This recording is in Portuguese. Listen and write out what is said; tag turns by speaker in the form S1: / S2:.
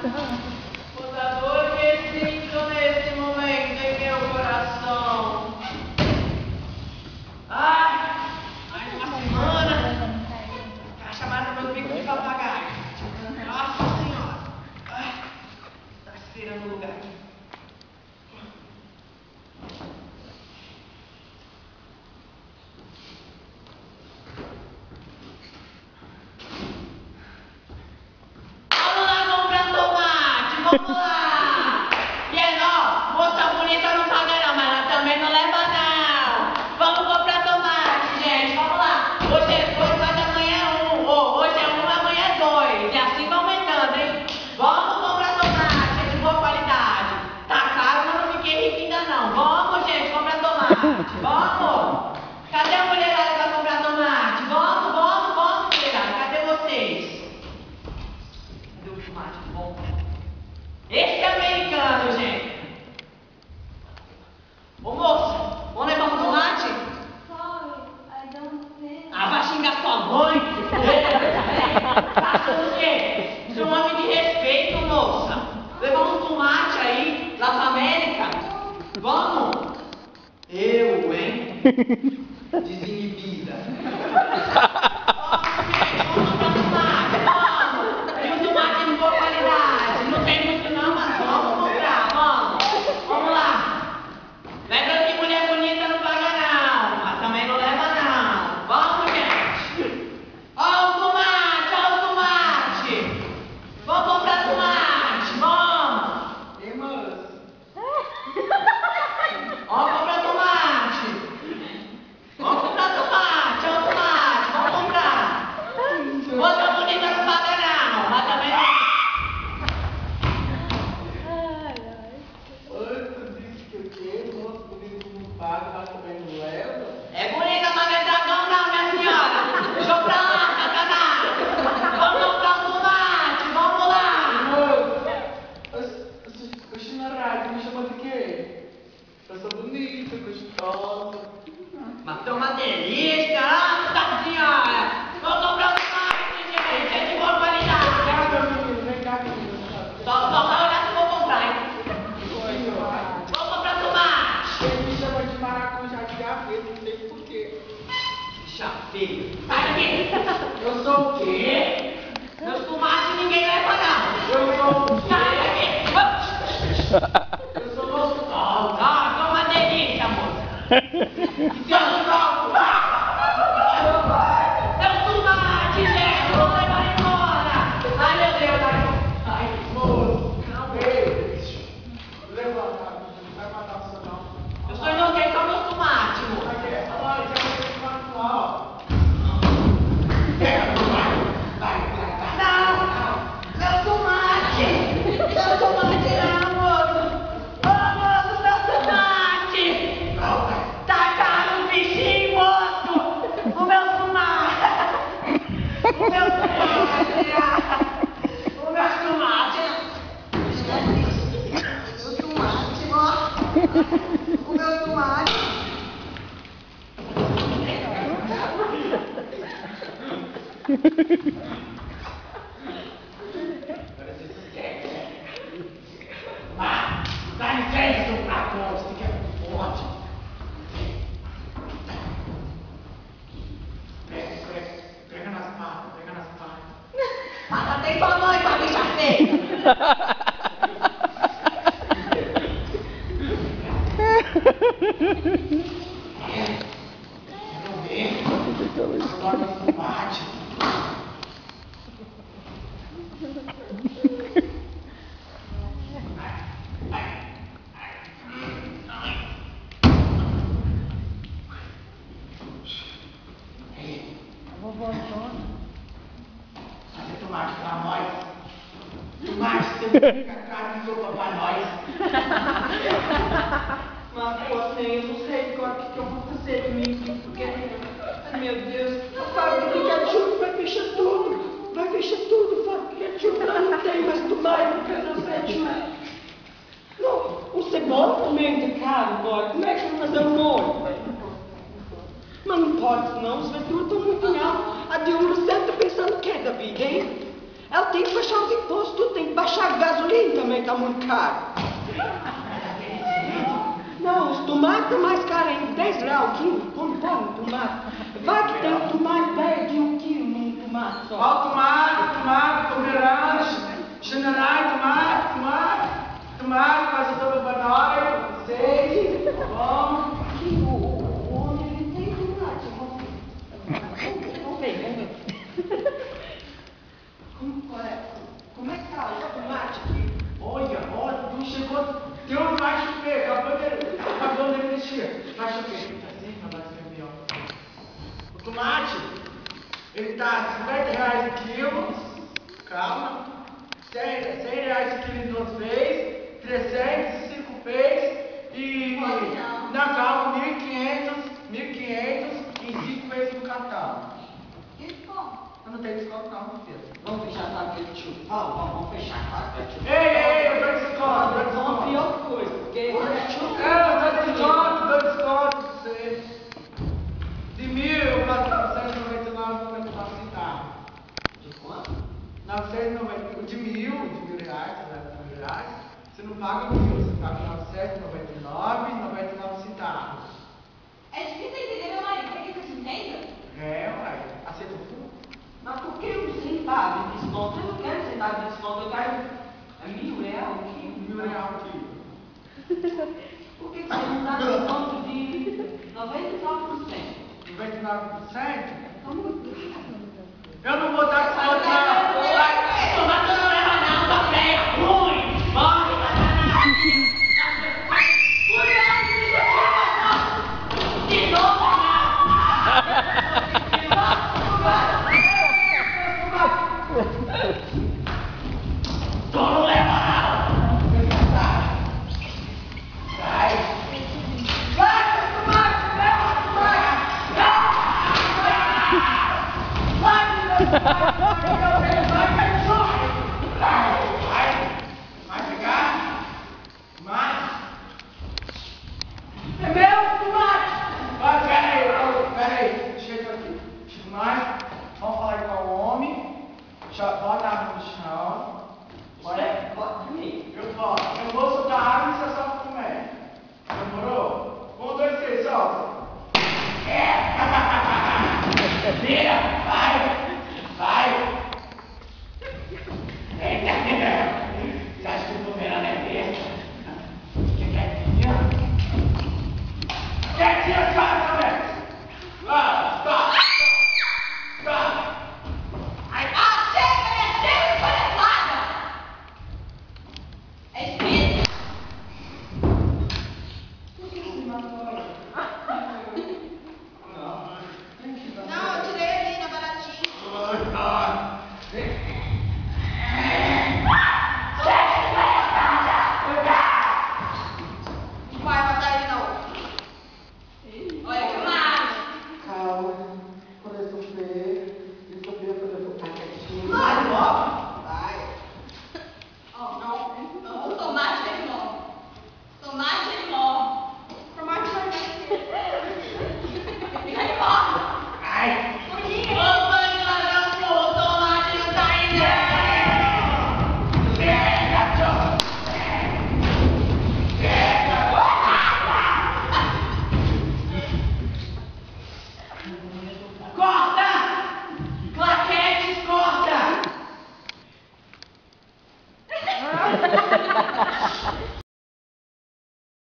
S1: Muita dor que sinto nesse momento em meu coração. Mais uma semana. Caixa mata meus bicos de papagaio. Nossa Senhora. Tá esperando o lugar aqui. Vamos lá! E aí, ó, moça bonita não paga não, mas ela também não leva não. Vamos comprar tomate, gente, vamos lá. Hoje é 2, mas amanhã é 1. Hoje é 1, amanhã é 2. E assim vai aumentando, hein? Vamos comprar tomate, de boa qualidade. Tá caro, mas não fiquei rico ainda não. Vamos, gente, comprar tomate. Vamos! Cadê a mulherada pra comprar tomate? Vamos, mulherada. Cadê vocês? Cadê o tomate bom? Esse é americano, gente. Ô moça, vamos levar um tomate?
S2: Sorry, I don't think.
S1: Vai xingar sua mãe? Tá achando o quê? Isso é um homem de respeito, moça. Levar um tomate aí, lá pra América? Vamos? Eu, hein? Desinibida. Vamos, gente, vamos comprar tomate, vamos. E um tomate de boa qualidade. Não tem muito não, mas vamos comprar, vamos. Vamos lá. Lembrando que mulher bonita não paga não, mas também não leva não. Vamos, gente. Ó o tomate, ó o tomate. Vamos comprar tomate, vamos.
S3: Ei, moço.
S1: Vamos comprar tomate. Vamos comprar tomate, ó o tomate, vamos comprar. Moça bonita não paga não, mas também não.
S3: Tu disse que o quê? Moço bonito não paga, mas também não leva?
S1: É bonita, mas não é dragão não, minha senhora. Deixa pra lá, Satanás. Vamos comprar um tomate, vamos lá.
S3: Moço, oxe, na rádio me chama de quê? Eu sou bonita, gostosa.
S1: Mas tem uma delícia, Nossa Senhora. Vamos comprar um tomate, gente. É de boa qualidade.
S3: Vem cá, menino.
S1: Só vai olhar se vou comprar, hein.
S3: Oi, ó.
S1: Vamos comprar tomate.
S3: Ele me chama de maracujá de gaveta, não sei porquê.
S1: Bicha feia. Sai daqui.
S3: Eu sou o quê?
S1: Meus tomates ninguém leva não.
S3: Eu sou o quê?
S1: Sai daqui.
S3: Eu sou gostosa.
S1: Que uma delícia, moça. E eu não é o tomate, gente. Vamos levar embora. Ai, meu Deus. Ai,
S3: Moço, ei, levanta, não vai matar o seu não.
S1: eu sou inocente, só meus tomates, moça.
S3: Olha, já vou te matar, ó. Pega, vai.
S1: Não, meu tomate. Meu tomate não, moço. Ô, moço, meu tomate.
S3: Não, vai.
S1: Tá caro o bichinho, moço. O meu tomate. O meu tomate. O meu tomate. O tomate, moço. O meu tomate.
S3: Dá licença, seu patrão, você quer forte. Pega nas patas.
S1: Mata tem tua mãe pra bicha feia.
S3: Quero ver. Agora no combate. Fazer tomate pra nós. Tomate, você fica carne de sopa pra nós.
S1: Mas, pô, assim, eu não sei agora o que eu vou fazer de mim, porque, ai, meu Deus, a fábrica de ketchup vai fechar tudo. Vai fechar tudo, fábrica de ketchup. Lá não tem mais tomate, não quero mais ketchup. Não, o cebola também tá caro agora. Como é que vai fazer o molho? Mas não pode não, os veturos estão muito em alta. A Dilma sempre tá pensando o que da vida, hein? Ela tem que baixar os impostos, tem que baixar a gasolina.
S4: pepino também tá muito caro. Não, os tomates estão mais caros ainda, 10 reais o quilo. Como põe um tomate? Vai que tem um tomate perde 1 quilo num tomate só.
S3: Ó, tomate, pomerange, generai, tomate, quase toda banana, 6, vamos.
S4: O homem ele tem tomate, vamos ver. Como é que tá o tomate aqui?
S3: Olha, não chegou, tem um mais feio, acabou de mexer. Mais feio, tá assim, não vai ser melhor. O tomate, ele tá 50 reais o quilo, calma, 100 reais o quilo em 2 vezes, 300, 5 vezes e na calma 1.500 em 5 vezes no catálogo. Eu não tenho desconto não, meu filho.
S4: Vamos fechar com aquele tio. Vamos fechar com aquele tio.
S3: Ei, eu dou desconto,
S4: Vamos a pior coisa, porque
S3: eu dou desconto pra você. De 1.499,99 centavos.
S4: De quanto?
S3: 990, de mil reais, você não paga 1.000, você paga 999,99 centavos.
S2: É difícil entender, meu marido. Quer que eu te entenda?
S3: Uai, aceita o fundo?
S4: Mas por que um centavo de desconto? Eu não quero centavo de desconto, eu quero R$1.000 o quilo.
S3: R$1.000 o quilo.
S4: Por que você não dá desconto de 99%?
S3: 99%?
S4: Vamos.
S3: Eu não vou dar desconto não.
S1: Tomate não leva não, tá feio, ruim. Morre, banana. De novo, tu não leva não. Sai. Vai pegar? Mais? É meu tomate! Vai, peraí, chega aqui. Mais, vamos falar com o homem. Bota a água no chão. Olha,
S4: Bota comigo.
S3: eu vou soltar a água e você só comer. Demorou? 1, 2, 3, solta. Vira, vai. Eita, você acha que o bumerangue é besta? Fica quietinho. Quietinho, cara, também. Stop.
S2: Chega, palhaçada! É difícil? Não, eu tirei ali na baratinha. Não vai matar ele não. Olha que mais.
S4: Calma. Quando eu sofrer, quando eu ficar quietinho.
S3: Vai,
S4: Vai.
S2: Ó, não. O tomate ele morre. Tomate ele morre. Tomate vai ele morre.
S3: Ai.
S2: Purinha.
S1: Ô, banana, o tomate não tá indo. Corta! Claquetes, corta!